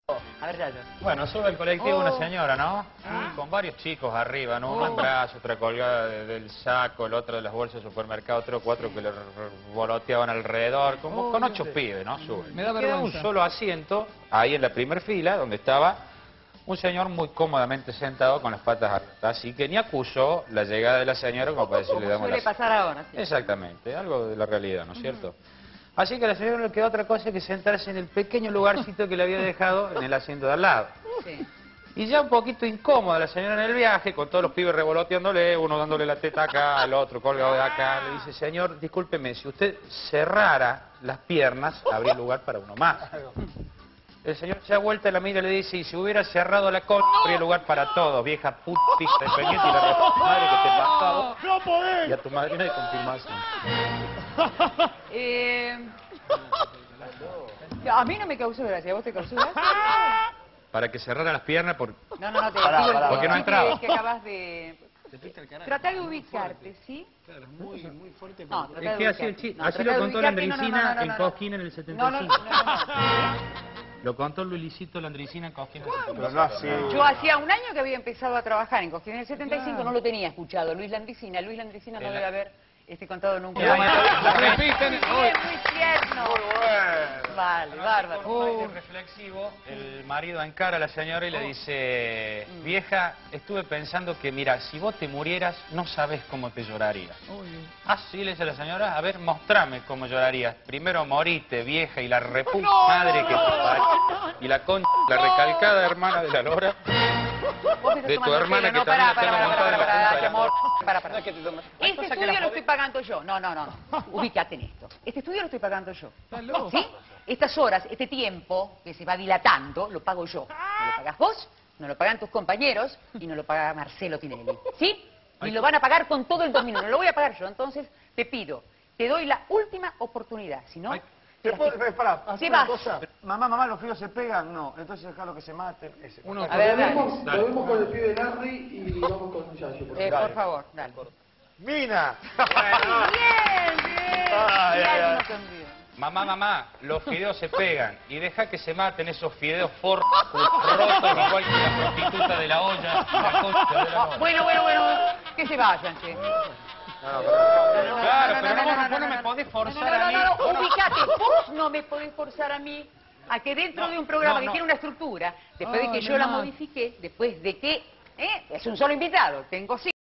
A ver, Yayo. Bueno, sube el colectivo una señora, ¿no? Con varios chicos arriba, ¿no? Uno en brazos, otra colgada del saco, el otro de las bolsas de supermercado, 3 o 4 que le voloteaban alrededor, como con 8 pibes, ¿no? Sube. Me da Queda un vergüenza. solo asiento, ahí en la primera fila, donde estaba un señor muy cómodamente sentado con las patas abiertas, así que ni acusó la llegada de la señora como para decirle damos Suele la... pasar ahora, sí. Exactamente, algo de la realidad, ¿no es cierto? Así que a la señora no le quedó otra cosa que sentarse en el pequeño lugarcito que le había dejado en el asiento de al lado. Sí. Y ya un poquito incómoda la señora en el viaje, con todos los pibes revoloteándole, uno dándole la teta acá, el otro colgado de acá, le dice, señor, discúlpeme, si usted cerrara las piernas, habría lugar para uno más. El señor se da vuelta, la mira y le dice, y si hubiera cerrado la cola, habría lugar para todos, vieja puta, independiente, y la madre que te pasaba. ¡No podés! Y a tu madrina de confirmación. A mí no me causó gracia, ¿a vos te causó gracia? Para que cerrara las piernas, por... No, te Pará, digo pará, porque no sí entraba. que acabas de... Te fuiste al carajo. Trata de ubicarte, ¿sí? Claro, es muy fuerte. No, pero- trata Es de que así, ubicarte. No, así trata lo de contó ubicarte, Landricina en no. Cosquín en el No, 75. no. Lo contó Luisito Landricina en Cosquín en el 75. Pero no así. Yo hacía un año que había empezado a trabajar en Cosquín en el 75, no lo tenía escuchado. Luis Landricina no debe haber contado nunca. La repiten hoy. Es muy tierno. Vale, bárbaro. Con un aire reflexivo, el marido encara a la señora y le dice, vieja, estuve pensando que, mira, si vos te murieras, no sabes cómo te lloraría. Ah, sí, le dice la señora, a ver, mostrame cómo llorarías. Primero morite, vieja, y la reputa madre que te parió. Y la concha, la recalcada hermana de la lora, Vos me estás de tu tomando hermana el que pelo, también la tengo montada en la punta de la amor. mano. Para. Este estudio lo estoy pagando yo. No. Ubícate en esto. Este estudio lo estoy pagando yo. ¿Sí? Estas horas, este tiempo que se va dilatando, lo pago yo. No lo pagás vos, no lo pagan tus compañeros y no lo paga Marcelo Tinelli. ¿Sí? Y lo van a pagar con todo el dominio. No lo voy a pagar yo. Entonces, te pido, te doy la última oportunidad. Si no... Pará, Sí, una vas. cosa. Mamá, los fideos se pegan. No, entonces dejalo que se mate. Uno, A ver, dale. Volvemos con el pibe Larry y vamos con Yayo. Por favor, dale. ¡Mina! Bien. Ay, ay, ay. No te olvides. Mamá, los fideos se pegan y deja que se maten esos fideos rotos igual que la prostituta de la olla, la concha de la olla. Bueno, que se vayan, che. Claro, pero vos no me podés forzar a mí. Ubicate, vos no me podés forzar a mí a que dentro de un programa que tiene una estructura, después de que yo la modifiqué, después de que, es un solo invitado, tengo